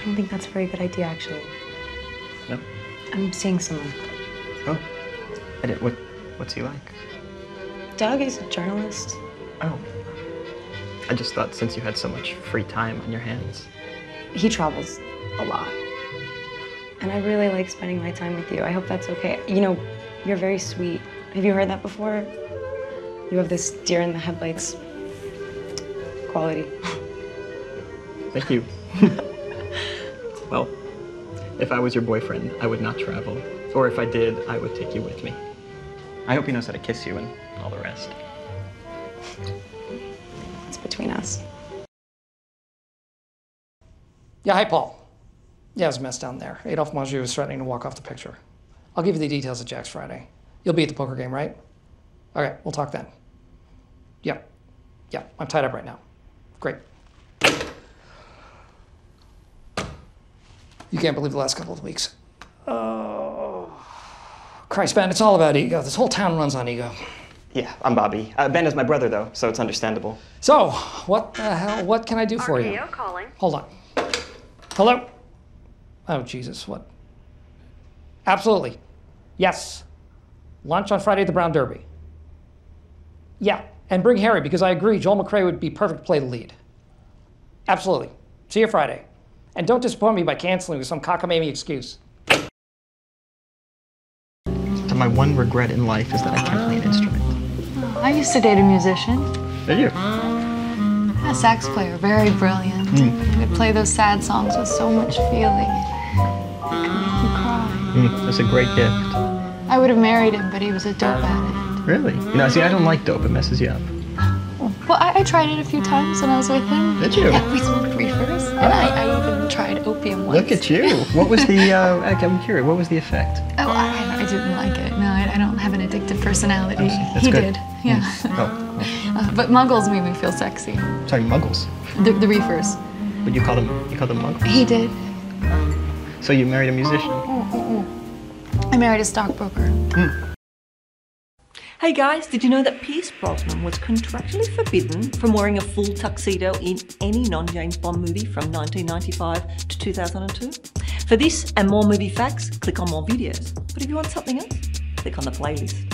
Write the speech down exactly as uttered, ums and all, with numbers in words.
I don't think that's a very good idea, actually. No? I'm seeing someone. Oh. I didn't, what, what's he like? Doug is a journalist. Oh. I just thought since you had so much free time on your hands. He travels a lot. And I really like spending my time with you. I hope that's okay. You know, you're very sweet. Have you heard that before? You have this deer in the headlights quality. Thank you. Well, if I was your boyfriend, I would not travel. Or if I did, I would take you with me. I hope he knows how to kiss you and all the rest. It's between us. Yeah, hi, Paul. Yeah, it was a mess down there. Adolphe Manjou was threatening to walk off the picture. I'll give you the details at Jack's Friday. You'll be at the poker game, right? Okay, we'll talk then. Yeah, yeah, I'm tied up right now. Great. You can't believe the last couple of weeks. Oh, Christ, Ben, it's all about ego. This whole town runs on ego. Yeah, I'm Bobby. Uh, Ben is my brother, though, so it's understandable. So, what the hell, what can I do for you? Calling. Hold on. Hello? Oh, Jesus, what? Absolutely. Yes. Lunch on Friday at the Brown Derby. Yeah, and bring Harry, because I agree Joel McRae would be perfect to play the lead. Absolutely. See you Friday. And don't disappoint me by canceling with some cockamamie excuse. So my one regret in life is that I can't play an instrument. Oh, I used to date a musician. Did you? A sax player, very brilliant. Mm. He would play those sad songs with so much feeling. It could make you cry. Mm, that's a great gift. I would have married him, but he was a dope addict. Really? You know, see, I don't like dope. It messes you up. Well, I, I tried it a few times when I was with him. Did you? Yeah, we smoked reefers, and I, I even tried opium once. Look at you. What was the, uh, I'm curious, what was the effect? Oh, I, I didn't like it. No, I, I don't have an addictive personality. That's he good. did, yeah. Mm. Oh, oh. Uh, but muggles made me feel sexy. Sorry, muggles? The, the reefers. Would you call them, you call them muggles? He did. So you married a musician? Mm, mm, mm. I married a stockbroker. Mm. Hey guys, did you know that Pierce Brosnan was contractually forbidden from wearing a full tuxedo in any non-James Bond movie from nineteen ninety-five to two thousand two? For this and more movie facts, click on more videos. But if you want something else, click on the playlist.